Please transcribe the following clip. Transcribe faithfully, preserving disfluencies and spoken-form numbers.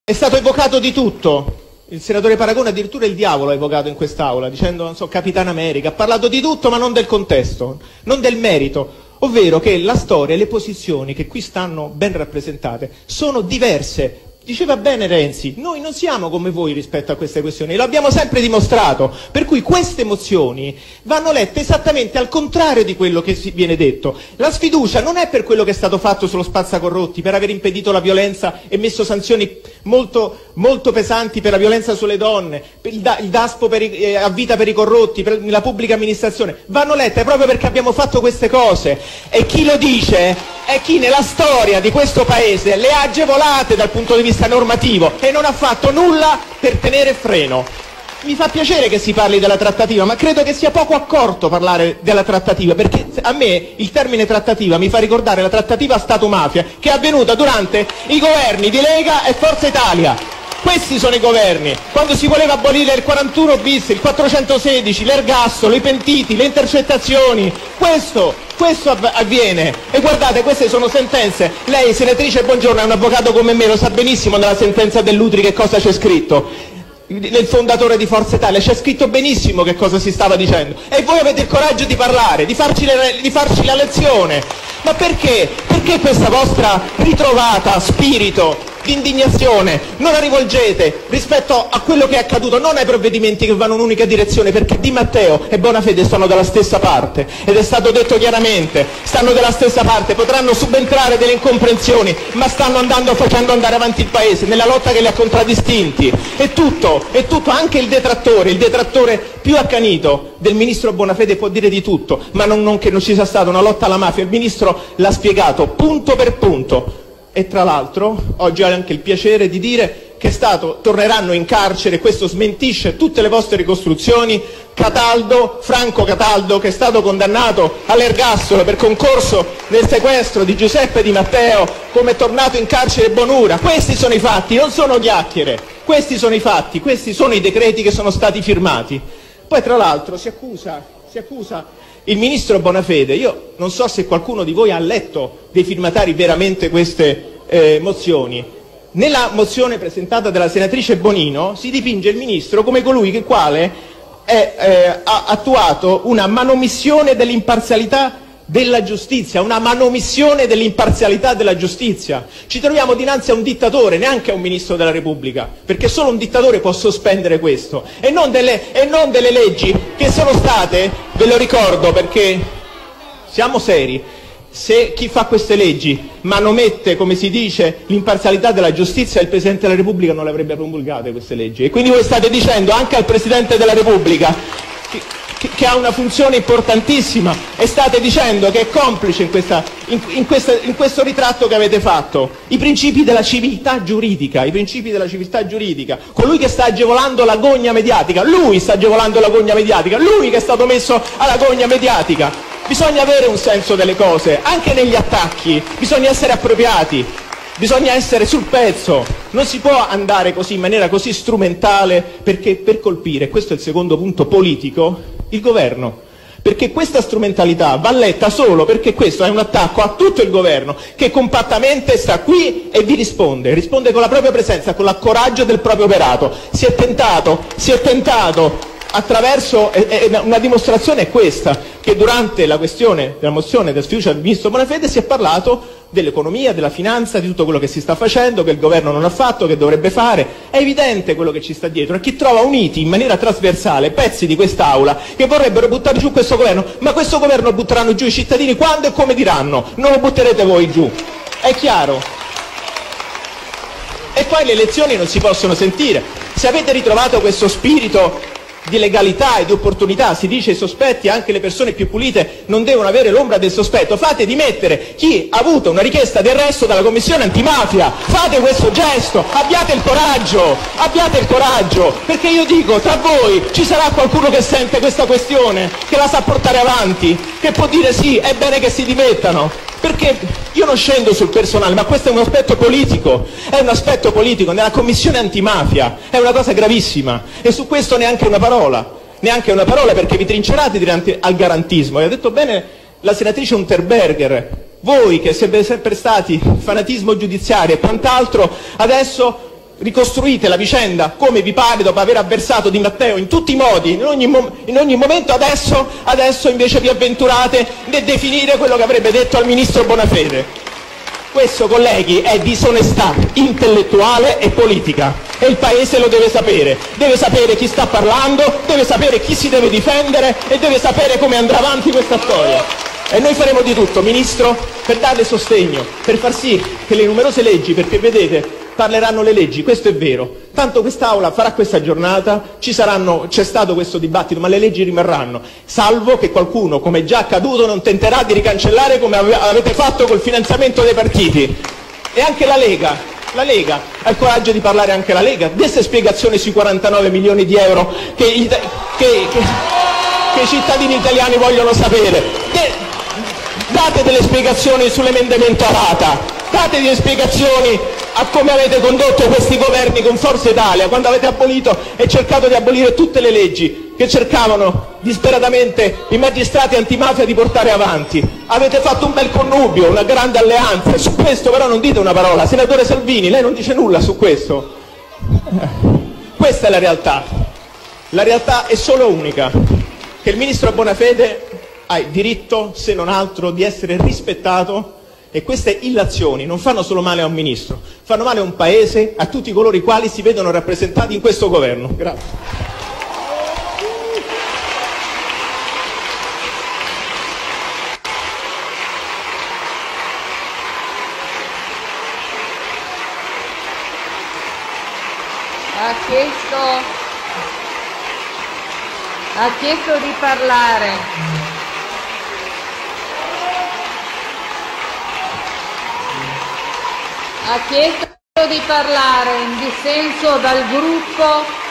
È stato evocato di tutto. Il senatore Paragone addirittura il diavolo ha evocato in quest'Aula, dicendo, non so, Capitan America. Ha parlato di tutto ma non del contesto, non del merito, ovvero che la storia e le posizioni che qui stanno ben rappresentate sono diverse. Diceva bene Renzi, noi non siamo come voi rispetto a queste questioni, lo abbiamo sempre dimostrato, per cui queste mozioni vanno lette esattamente al contrario di quello che si viene detto. La sfiducia non è per quello che è stato fatto sullo spazzacorrotti, per aver impedito la violenza e messo sanzioni molto, molto pesanti per la violenza sulle donne, per il, da, il DASPO per i, eh, a vita per i corrotti, per la pubblica amministrazione, vanno lette proprio perché abbiamo fatto queste cose, e chi lo dice è chi nella storia di questo Paese le ha agevolate dal punto di vista normativo e non ha fatto nulla per tenere freno. Mi fa piacere che si parli della trattativa, ma credo che sia poco accorto parlare della trattativa, perché a me il termine trattativa mi fa ricordare la trattativa Stato-mafia che è avvenuta durante i governi di Lega e Forza Italia. Questi sono i governi, quando si voleva abolire il quarantuno bis, il quattrocentosedici, l'ergastolo, i pentiti, le intercettazioni, questo, questo avviene. E guardate, queste sono sentenze, lei senatrice Bongiorno è un avvocato come me, lo sa benissimo nella sentenza dell'Utri che cosa c'è scritto, nel fondatore di Forza Italia, c'è scritto benissimo che cosa si stava dicendo, e voi avete il coraggio di parlare, di farci, le, di farci la lezione. Ma perché? Perché questa vostra ritrovata spirito di indignazione non la rivolgete rispetto a quello che è accaduto, non ai provvedimenti che vanno in un'unica direzione, perché Di Matteo e Bonafede stanno dalla stessa parte, ed è stato detto chiaramente, stanno dalla stessa parte, potranno subentrare delle incomprensioni, ma stanno andando, facendo andare avanti il Paese nella lotta che li ha contraddistinti. E tutto, e tutto, anche il detrattore, il detrattore più accanito del ministro Bonafede può dire di tutto, ma non, non che non ci sia stata una lotta alla mafia, il ministro l'ha spiegato punto per punto. E tra l'altro oggi ho anche il piacere di dire che è stato, torneranno in carcere, questo smentisce tutte le vostre ricostruzioni, Cataldo, Franco Cataldo, che è stato condannato all'ergastolo per concorso nel sequestro di Giuseppe Di Matteo, come è tornato in carcere Bonura. Questi sono i fatti, non sono chiacchiere, questi sono i fatti, questi sono i decreti che sono stati firmati. Poi tra l'altro si accusa, si accusa il ministro Bonafede. Io non so se qualcuno di voi ha letto dei firmatari veramente queste eh, mozioni. Nella mozione presentata dalla senatrice Bonino si dipinge il ministro come colui che quale è, eh, ha attuato una manomissione dell'imparzialità della giustizia, una manomissione dell'imparzialità della giustizia. Ci troviamo dinanzi a un dittatore, neanche a un ministro della Repubblica, perché solo un dittatore può sospendere questo, e non delle, e non delle leggi che sono state, ve lo ricordo perché siamo seri, se chi fa queste leggi manomette, come si dice, l'imparzialità della giustizia, il Presidente della Repubblica non le avrebbe promulgate queste leggi. E quindi voi state dicendo anche al Presidente della Repubblica che, che ha una funzione importantissima, e state dicendo che è complice in, questa, in, in, questa, in questo ritratto che avete fatto. I principi della civiltà giuridica, i principi della civiltà giuridica, colui che sta agevolando la gogna mediatica, lui sta agevolando la gogna mediatica, lui che è stato messo alla gogna mediatica. Bisogna avere un senso delle cose, anche negli attacchi, bisogna essere appropriati, bisogna essere sul pezzo, non si può andare così in maniera così strumentale, perché per colpire, questo è il secondo punto politico, il governo, perché questa strumentalità va letta solo perché questo è un attacco a tutto il governo che compattamente sta qui e vi risponde, risponde con la propria presenza, con il coraggio del proprio operato. Si è tentato, si è tentato attraverso, eh, eh, una dimostrazione è questa, che durante la questione della mozione del sfiducia del ministro Bonafede si è parlato dell'economia, della finanza, di tutto quello che si sta facendo, che il governo non ha fatto, che dovrebbe fare. È evidente quello che ci sta dietro, e chi trova uniti in maniera trasversale pezzi di quest'Aula che vorrebbero buttare giù questo governo, ma questo governo lo butteranno giù i cittadini quando e come diranno, non lo butterete voi giù, è chiaro. E poi le elezioni non si possono sentire. Se avete ritrovato questo spirito di legalità e di opportunità, si dice i sospetti, anche le persone più pulite non devono avere l'ombra del sospetto, fate dimettere chi ha avuto una richiesta di arresto dalla commissione antimafia, fate questo gesto, abbiate il coraggio, abbiate il coraggio, perché io dico, tra voi ci sarà qualcuno che sente questa questione, che la sa portare avanti, che può dire sì, è bene che si dimettano, perché io non scendo sul personale, ma questo è un aspetto politico, è un aspetto politico, nella commissione antimafia è una cosa gravissima, e su questo neanche una parola. Neanche una parola, perché vi trincerate dinanzi al garantismo. E ha detto bene la senatrice Unterberger, voi che siete sempre stati fanatismo giudiziario e quant'altro, adesso ricostruite la vicenda come vi pare dopo aver avversato Di Matteo in tutti i modi, in ogni, mo in ogni momento, adesso, adesso invece vi avventurate nel definire quello che avrebbe detto al ministro Bonafede. Questo, colleghi, è disonestà intellettuale e politica e il Paese lo deve sapere. Deve sapere chi sta parlando, deve sapere chi si deve difendere e deve sapere come andrà avanti questa storia. E noi faremo di tutto, Ministro, per darle sostegno, per far sì che le numerose leggi, perché vedete, parleranno le leggi, questo è vero. Tanto quest'Aula farà questa giornata, ci saranno, c'è stato questo dibattito, ma le leggi rimarranno, salvo che qualcuno, come è già accaduto, non tenterà di ricancellare come ave avete fatto col finanziamento dei partiti. E anche la Lega, la Lega, ha il coraggio di parlare anche la Lega, desse spiegazioni sui quarantanove milioni di euro che, che, che, che i cittadini italiani vogliono sapere. De date delle spiegazioni sull'emendamento Arata, date delle spiegazioni a come avete condotto questi governi con Forza Italia, quando avete abolito e cercato di abolire tutte le leggi che cercavano disperatamente i magistrati antimafia di portare avanti. Avete fatto un bel connubio, una grande alleanza, su questo però non dite una parola. Senatore Salvini, lei non dice nulla su questo. Questa è la realtà. La realtà è solo unica, che il ministro Bonafede ha il diritto, se non altro, di essere rispettato. E queste illazioni non fanno solo male a un ministro, fanno male a un paese, a tutti coloro i quali si vedono rappresentati in questo governo. Grazie. Ha chiesto, ha chiesto di parlare. Ha chiesto di parlare in dissenso dal gruppo